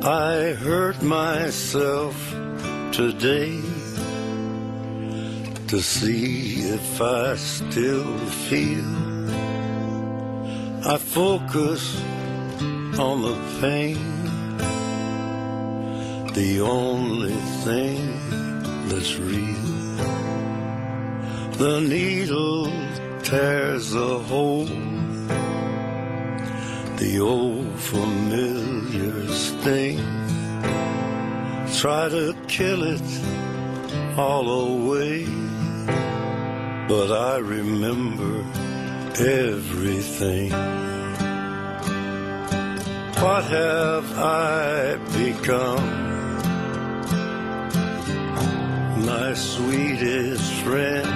I hurt myself today to see if I still feel. I focus on the pain, the only thing that's real. The needle tears a hole, the old familiar sting. Try to kill it all away, but I remember everything. What have I become? My sweetest friend.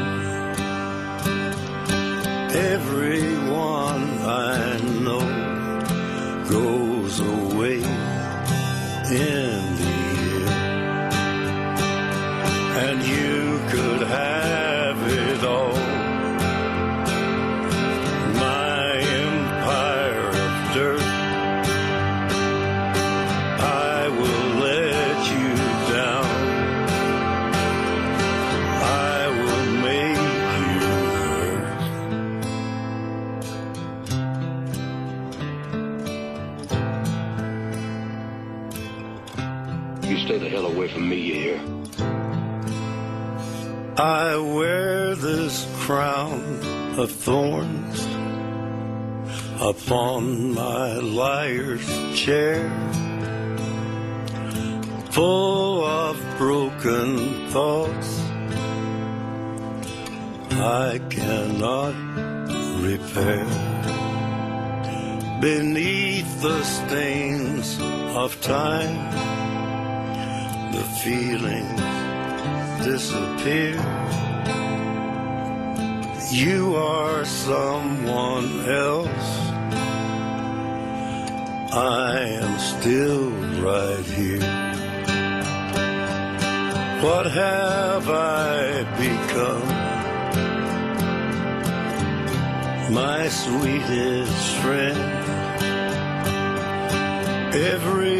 Everyone I know goes away in the end, and you could have it all. My empire of dirt, I will let you down. I will make you hurt. You stay the hell away from me, you hear? I wear this crown of thorns upon my liar's chair, full of broken thoughts I cannot repair. Beneath the stains of time, the feelings disappear. You are someone else, I am still right here. What have I become? My sweetest friend. Every